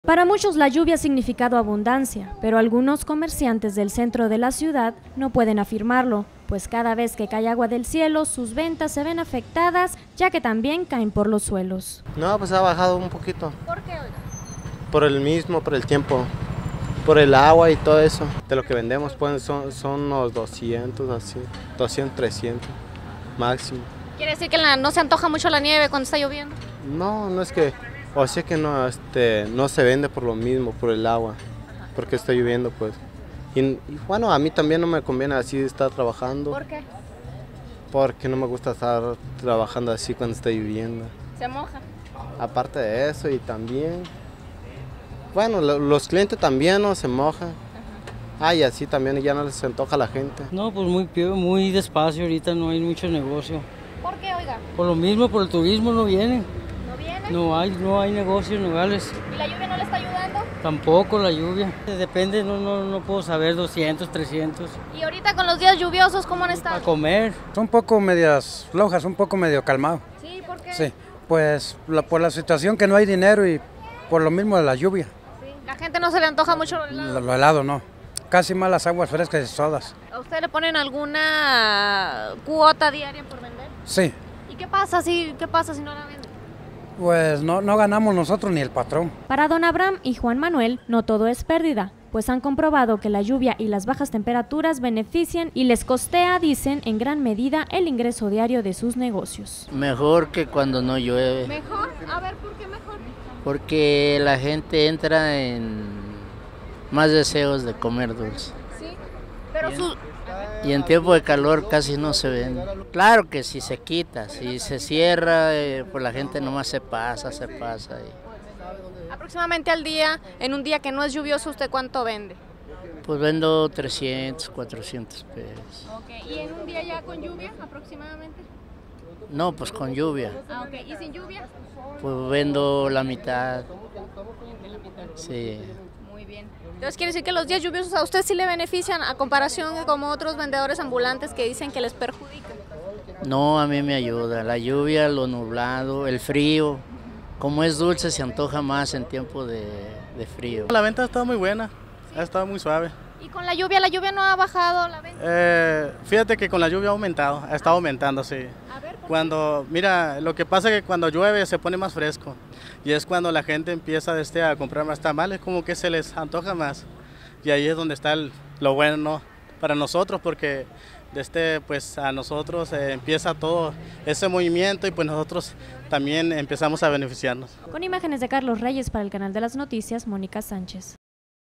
Para muchos la lluvia ha significado abundancia, pero algunos comerciantes del centro de la ciudad no pueden afirmarlo, pues cada vez que cae agua del cielo, sus ventas se ven afectadas, ya que también caen por los suelos. No, pues ha bajado un poquito. ¿Por qué, oiga? Por el tiempo, por el agua y todo eso. De lo que vendemos pues son unos 200, así, 200, 300 máximo. ¿Quiere decir que no se antoja mucho la nieve cuando está lloviendo? No es que, o sea que no, no se vende por lo mismo, por el agua, porque está lloviendo pues. Y bueno, a mí también no me conviene así estar trabajando. ¿Por qué? Porque no me gusta estar trabajando así cuando está lloviendo. ¿Se moja? Aparte de eso y también, bueno, los clientes también no se mojan. Y así también ya no les antoja a la gente. No, pues muy despacio, ahorita no hay mucho negocio. ¿Por qué, oiga? Por lo mismo, por el turismo no vienen. ¿No viene? No hay negocios, nogales. ¿Y la lluvia no le está ayudando? Tampoco la lluvia. Depende, no puedo saber, 200, 300. ¿Y ahorita con los días lluviosos cómo han Para estado? comer. Son un poco medias flojas, un poco medio calmado. Sí, ¿por qué? Sí, pues por la situación que no hay dinero y por lo mismo de la lluvia. Sí. ¿La gente no se le antoja mucho lo helado? Lo helado no. Casi más las aguas frescas y sodas. ¿A usted le ponen alguna cuota diaria por vender? Sí, ¿Y qué pasa si no la venden? pues no ganamos nosotros ni el patrón. Para don Abraham y Juan Manuel, no todo es pérdida, pues han comprobado que la lluvia y las bajas temperaturas benefician y les costea, dicen, en gran medida el ingreso diario de sus negocios. Mejor que cuando no llueve, ¿Mejor? A ver, ¿por qué mejor? porque la gente entra en más deseos de comer dulce. Sí, pero Y en tiempo de calor casi no se ven. Claro que si se quita, si se cierra, pues la gente nomás se pasa. aproximadamente al día, en un día que no es lluvioso, ¿usted cuánto vende? Pues vendo 300, 400 pesos. ¿Y en un día ya con lluvia aproximadamente? No, pues con lluvia. ¿Y sin lluvia? Pues vendo la mitad. Sí. Muy bien. Entonces quiere decir que los días lluviosos a usted sí le benefician a comparación de como otros vendedores ambulantes que dicen que les perjudican. No, a mí me ayuda. La lluvia, lo nublado, el frío. Como es dulce, se antoja más en tiempo de frío. La venta ha estado muy buena, ha estado muy suave. ¿Y con la lluvia no ha bajado la venta? Fíjate que con la lluvia ha estado aumentando, sí. A ver, Mira, lo que pasa es que cuando llueve se pone más fresco y es cuando la gente empieza a comprar más tamales, como que se les antoja más. Y ahí es donde está lo bueno, ¿no? Para nosotros, porque pues a nosotros empieza todo ese movimiento y pues nosotros también empezamos a beneficiarnos. Con imágenes de Carlos Reyes para el Canal de las Noticias, Mónica Sánchez.